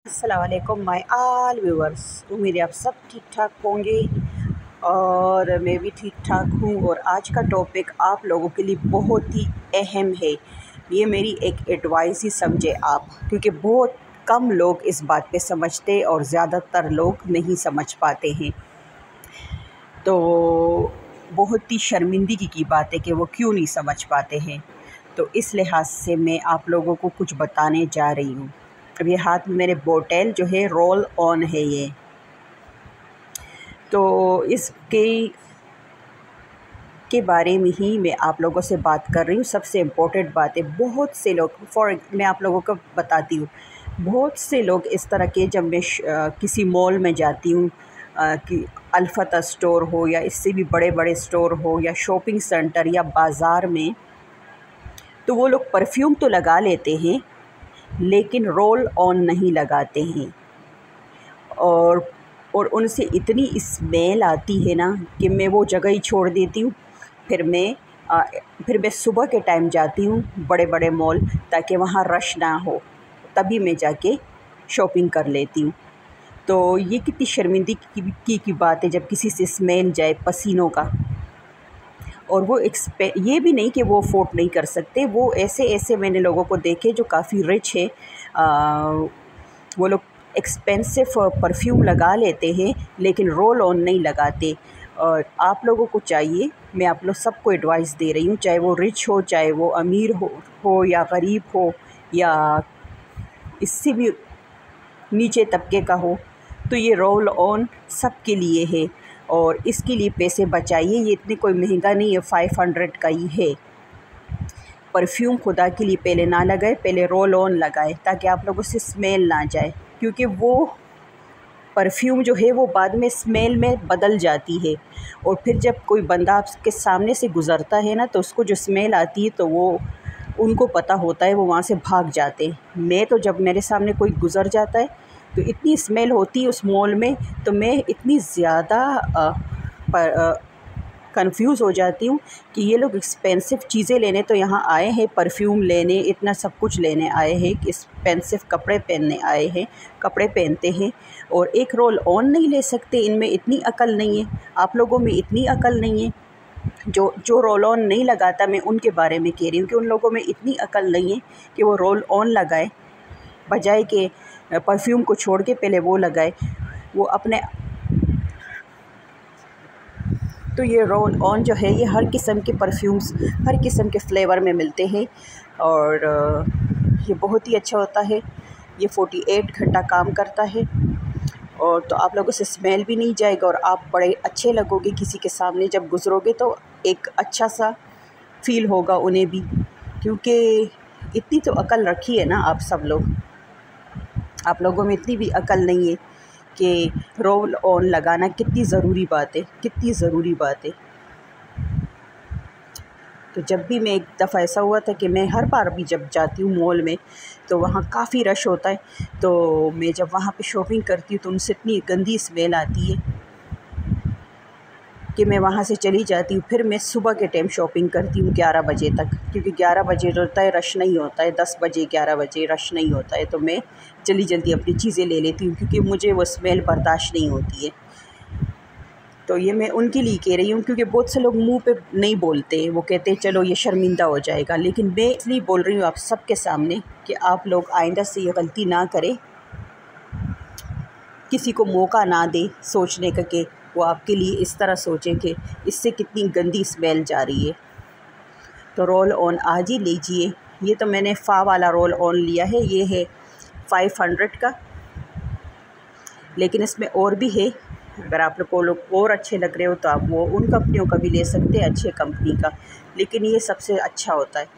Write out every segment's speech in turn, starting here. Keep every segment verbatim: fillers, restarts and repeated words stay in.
अस्सलामुअलैकुम my all viewers. उम्मीद है आप सब ठीक ठाक होंगे और मैं भी ठीक ठाक हूँ। और आज का टॉपिक आप लोगों के लिए बहुत ही अहम है। ये मेरी एक एडवाइस ही समझे आप, क्योंकि बहुत कम लोग इस बात पे समझते और ज़्यादातर लोग नहीं समझ पाते हैं। तो बहुत ही शर्मिंदगी की बात है कि वो क्यों नहीं समझ पाते हैं। तो इस लिहाज से मैं आप लोगों को कुछ बताने जा रही हूँ। अब ये हाथ में मेरे बोतल जो है रोल ऑन है ये, तो इसके के बारे में ही मैं आप लोगों से बात कर रही हूँ। सबसे इम्पोर्टेंट बात है, बहुत से लोग फॉर मैं आप लोगों को बताती हूँ, बहुत से लोग इस तरह के, जब मैं आ, किसी मॉल में जाती हूँ कि अल्फता स्टोर हो या इससे भी बड़े बड़े स्टोर हो या शॉपिंग सेंटर या बाज़ार में, तो वो लोग परफ्यूम तो लगा लेते हैं लेकिन रोल ऑन नहीं लगाते हैं। और और उनसे इतनी स्मेल आती है ना कि मैं वो जगह ही छोड़ देती हूँ। फिर मैं आ, फिर मैं सुबह के टाइम जाती हूँ बड़े बड़े मॉल, ताकि वहाँ रश ना हो, तभी मैं जाके शॉपिंग कर लेती हूँ। तो ये कितनी शर्मिंदगी की, की, की बात है जब किसी से स्मेल जाए पसीनों का। और वो एक्सपे ये भी नहीं कि वो अफोर्ड नहीं कर सकते, वो ऐसे ऐसे मैंने लोगों को देखे जो काफ़ी रिच है, आ, वो लोग एक्सपेंसिव परफ्यूम लगा लेते हैं लेकिन रोल ऑन नहीं लगाते। और आप लोगों को चाहिए, मैं आप लोग सबको एडवाइस दे रही हूँ, चाहे वो रिच हो, चाहे वो अमीर हो हो या गरीब हो या इससे भी नीचे तबके का हो, तो ये रोल ऑन सब के लिए है। और इसके लिए पैसे बचाइए, ये इतने कोई महंगा नहीं है, फाइव हंड्रेड का ही है। परफ्यूम खुदा के लिए पहले ना लगाए, पहले रोल ऑन लगाए, ताकि आप लोगों से स्मेल ना जाए, क्योंकि वो परफ्यूम जो है वो बाद में स्मेल में बदल जाती है। और फिर जब कोई बंदा आपके सामने से गुज़रता है ना, तो उसको जो स्मेल आती है तो वो उनको पता होता है, वो वहाँ से भाग जाते हैं। मैं तो जब मेरे सामने कोई गुज़र जाता है तो इतनी स्मेल होती है उस मॉल में, तो मैं इतनी ज़्यादा पर कंफ्यूज हो जाती हूँ कि ये लोग एक्सपेंसिव चीज़ें लेने तो यहाँ आए हैं, परफ्यूम लेने, इतना सब कुछ लेने आए हैं, एक्सपेंसिव कपड़े पहनने आए हैं, कपड़े पहनते हैं और एक रोल ऑन नहीं ले सकते। इनमें इतनी अकल नहीं है, आप लोगों में इतनी अकल नहीं है। जो जो रोल ऑन नहीं लगाता, मैं उनके बारे में कह रही हूँ कि उन लोगों में इतनी अकल नहीं है कि वो रोल ऑन लगाए, बजाय के परफ्यूम को छोड़ के पहले वो लगाए। वो अपने तो ये रोल ऑन जो है, ये हर किस्म के परफ्यूम्स, हर किस्म के फ्लेवर में मिलते हैं और ये बहुत ही अच्छा होता है। ये अड़तालीस घंटा काम करता है और तो आप लोगों से स्मेल भी नहीं जाएगा और आप बड़े अच्छे लगोगे किसी के सामने जब गुज़रोगे, तो एक अच्छा सा फील होगा उन्हें भी, क्योंकि इतनी तो अकल रखी है ना आप सब लोग। आप लोगों में इतनी भी अकल नहीं है कि रोल ऑन लगाना कितनी ज़रूरी बात है, कितनी ज़रूरी बात है। तो जब भी मैं, एक दफ़ा ऐसा हुआ था कि मैं हर बार भी जब जाती हूँ मॉल में तो वहाँ काफ़ी रश होता है, तो मैं जब वहाँ पे शॉपिंग करती हूँ तो उनसे इतनी गंदी स्मेल आती है कि मैं वहाँ से चली जाती हूँ। फिर मैं सुबह के टाइम शॉपिंग करती हूँ ग्यारह बजे तक, क्योंकि ग्यारह बजे होता है रश नहीं होता है, दस बजे ग्यारह बजे रश नहीं होता है, तो मैं जल्दी जल्दी अपनी चीज़ें ले लेती हूँ, क्योंकि मुझे वो स्मेल बर्दाश्त नहीं होती है। तो ये मैं उनके लिए कह रही हूँ, क्योंकि बहुत से लोग मुंह पे नहीं बोलते, वो कहते हैं चलो ये शर्मिंदा हो जाएगा, लेकिन मैं इसलिए बोल रही हूँ आप सबके सामने कि आप लोग आइंदा से ये गलती ना करें, किसी को मौका ना दे सोचने का कि वो आपके लिए इस तरह सोचें कि इससे कितनी गंदी स्मेल जा रही है। तो रोल ऑन आज ही लीजिए। ये तो मैंने फ़ा वाला रोल ऑन लिया है, ये है फाइव हंड्रेड का, लेकिन इसमें और भी है। अगर आप लोग को लोग और अच्छे लग रहे हो तो आप वो उन कंपनियों का भी ले सकते हैं, अच्छे कंपनी का, लेकिन ये सबसे अच्छा होता है।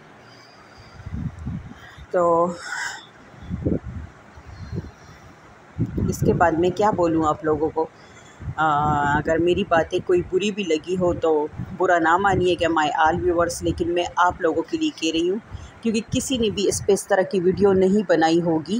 तो इसके बाद मैं क्या बोलूँ आप लोगों को। आ, अगर मेरी बातें कोई बुरी भी लगी हो तो बुरा ना मानिएगा माय ऑल व्यूअर्स, लेकिन मैं आप लोगों के लिए कह रही हूँ, क्योंकि किसी ने भी इस पे इस तरह की वीडियो नहीं बनाई होगी,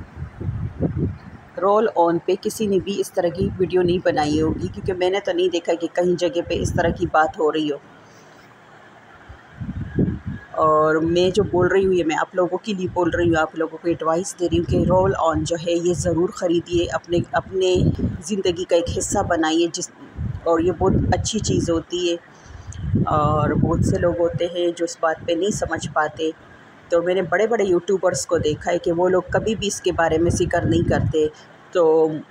रोल ऑन पे किसी ने भी इस तरह की वीडियो नहीं बनाई होगी, क्योंकि मैंने तो नहीं देखा कि कहीं जगह पे इस तरह की बात हो रही हो। और मैं जो बोल रही हूँ ये मैं आप लोगों के लिए बोल रही हूँ, आप लोगों को एडवाइस दे रही हूँ कि रोल ऑन जो है ये ज़रूर ख़रीदिए, अपने अपने ज़िंदगी का एक हिस्सा बनाइए, जिस और ये बहुत अच्छी चीज़ होती है। और बहुत से लोग होते हैं जो इस बात पे नहीं समझ पाते। तो मैंने बड़े बड़े यूट्यूबर्स को देखा है कि वो लोग कभी भी इसके बारे में ज़िक्र नहीं करते। तो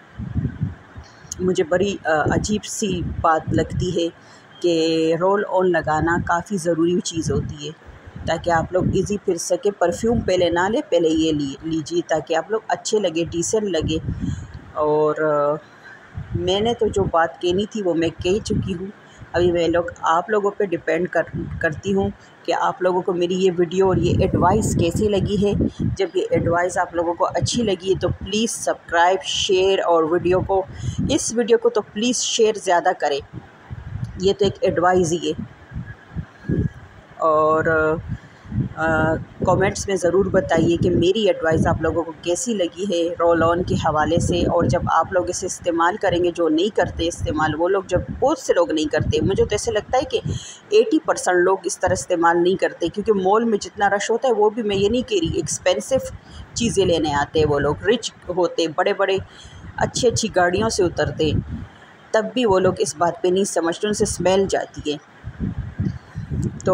मुझे बड़ी अजीब सी बात लगती है कि रोल ऑन लगाना काफ़ी ज़रूरी चीज़ होती है, ताकि आप लोग इजी फिर सके। परफ्यूम पहले ना ले, पहले ये ली लीजिए ताकि आप लोग अच्छे लगे, डिसेंट लगे। और मैंने तो जो बात कहनी थी वो मैं कह चुकी हूँ। अभी मैं लोग आप लोगों पे डिपेंड कर करती हूँ कि आप लोगों को मेरी ये वीडियो और ये एडवाइस कैसी लगी है। जब ये एडवाइस आप लोगों को अच्छी लगी है तो प्लीज़ सब्सक्राइब, शेयर और वीडियो को इस वीडियो को तो प्लीज़ शेयर ज़्यादा करें। ये तो एक एडवाइस ही है। और कमेंट्स में ज़रूर बताइए कि मेरी एडवाइस आप लोगों को कैसी लगी है रोल ऑन के हवाले से। और जब आप लोग इसे इस्तेमाल करेंगे, जो नहीं करते इस्तेमाल, वो लोग, जब बहुत से लोग नहीं करते, मुझे तो ऐसे लगता है कि अस्सी परसेंट लोग इस तरह इस्तेमाल नहीं करते, क्योंकि मॉल में जितना रश होता है, वो भी मैं ये नहीं कह रही एक्सपेंसिव चीज़ें लेने आते हैं, वो लोग रिच होते, बड़े बड़े अच्छी अच्छी गाड़ियों से उतरते, तब भी वो लोग इस बात पे नहीं समझते, उनसे स्मेल जाती है। तो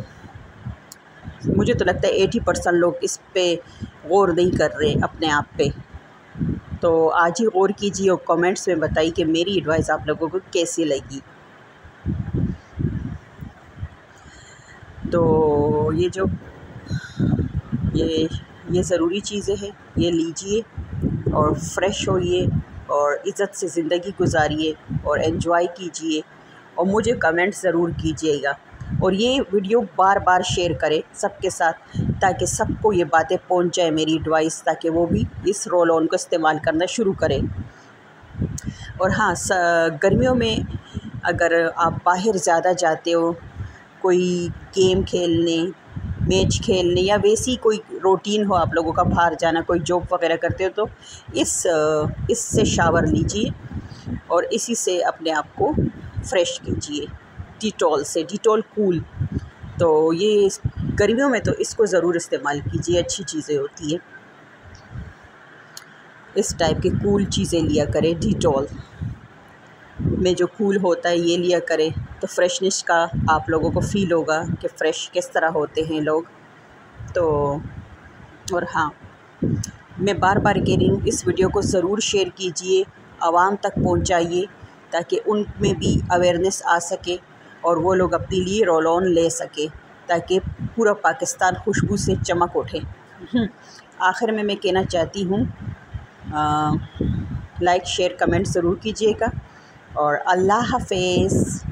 मुझे तो लगता है अस्सी परसेंट लोग इस पे गौर नहीं कर रहे अपने आप पे। तो आज ही गौर कीजिए और कमेंट्स में बताइए कि मेरी एडवाइस आप लोगों को कैसी लगी। तो ये जो ये ये ज़रूरी चीज़ें हैं, ये लीजिए और फ्रेश होइए और इज़्ज़त से ज़िंदगी गुजारिए और एंजॉय कीजिए। और मुझे कमेंट ज़रूर कीजिएगा और ये वीडियो बार बार शेयर करें सबके साथ, ताकि सबको ये बातें पहुंच जाए, मेरी एडवाइस, ताकि वो भी इस रोल ऑन को इस्तेमाल करना शुरू करें। और हाँ, गर्मियों में अगर आप बाहर ज़्यादा जाते हो, कोई गेम खेलने, मैच खेलने, या वैसी कोई रूटीन हो आप लोगों का बाहर जाना, कोई जॉब वगैरह करते हो, तो इस इससे शावर लीजिए और इसी से अपने आप को फ्रेश कीजिए, डिटॉल से, डिटॉल कूल। तो ये गर्मियों में तो इसको ज़रूर इस्तेमाल कीजिए, अच्छी चीज़ें होती है, इस टाइप की कूल चीज़ें लिया करें। डिटॉल में जो कूल होता है ये लिया करें, तो फ्रेशनेस का आप लोगों को फ़ील होगा कि फ़्रेश किस तरह होते हैं लोग। तो और हाँ, मैं बार बार कह रही हूँ, इस वीडियो को ज़रूर शेयर कीजिए, आवाम तक पहुँचाइए, ताकि उनमें भी अवेयरनेस आ सके और वो लोग अपने लिए रोल ऑन ले सके, ताकि पूरा पाकिस्तान खुशबू से चमक उठे। आखिर में मैं कहना चाहती हूँ, लाइक शेयर कमेंट ज़रूर कीजिएगा और अल्लाह हाफ़िज़।